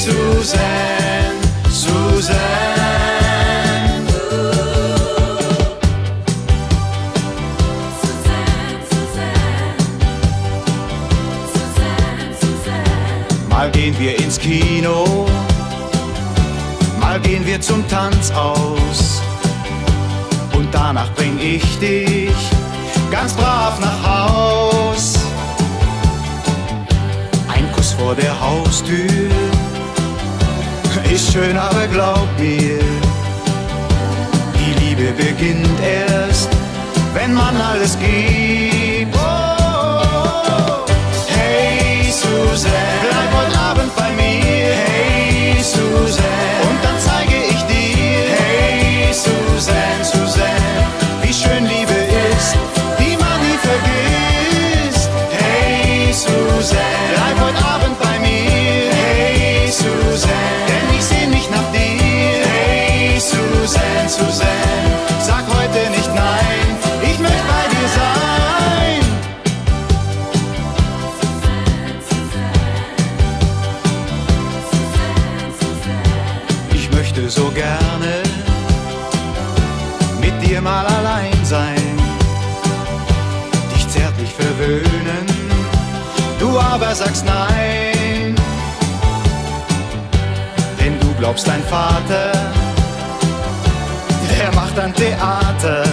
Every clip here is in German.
Suzanne, Suzanne. Mal gehen wir ins Kino, mal gehen wir zum Tanzaus und danach bring ich dich ganz brav nach Haus. Ein Kuss vor der Haustür ist schön, aber glaub mir, die Liebe beginnt erst, wenn man alles gibt. Oh, hey Suzanne, bleib heute Abend bei mir. Hey Suzanne, und dann zeige ich dir. Hey Suzanne, Suzanne, wie schön Liebe ist, die man nie vergisst. Hey Suzanne, bleib heute Abend bei mir. Hey Suzanne, denn ich seh mich nach dir. Hey Suzanne, Suzanne, sag heute nicht nein, ich möchte bei dir sein. Ich möchte so gerne mit dir mal allein sein, dich zärtlich verwöhnen, du aber sagst nein. Denn du glaubst, dein Vater, der macht ein Theater.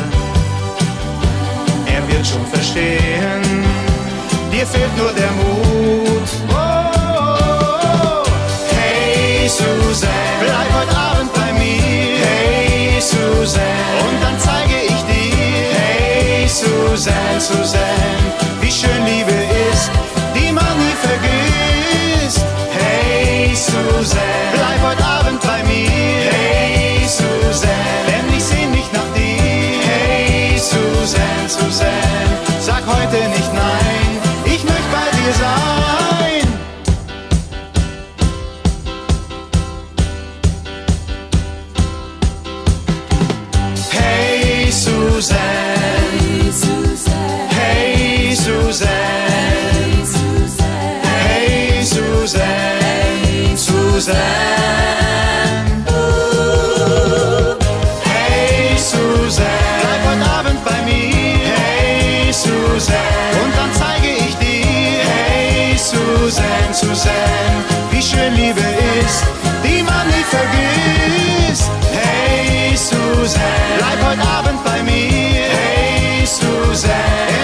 Er wird schon verstehen, dir fehlt nur der Mut. Oh, hey Suzanne, bleib heute Abend bei mir. Hey Suzanne, und dann zeige ich dir. Hey Suzanne, Suzanne, wie schön Liebe ist, die man nie vergisst. Hey Suzanne, bleib heute Abend bei mir. Hey Suzanne, denn ich seh mich nach dir. Hey Suzanne, Suzanne, sag heute nicht nein, ich möchte bei dir sein. Hey Suzanne, hey Suzanne, hey Suzanne, Suzanne. Hey Suzanne, bleib heute Abend bei mir. Hey Suzanne, und dann zeige ich dir. Hey Suzanne, Suzanne, wie schön Liebe ist, die man nie vergisst. Hey Suzanne, bleib heute Abend bei mir. Hey Suzanne,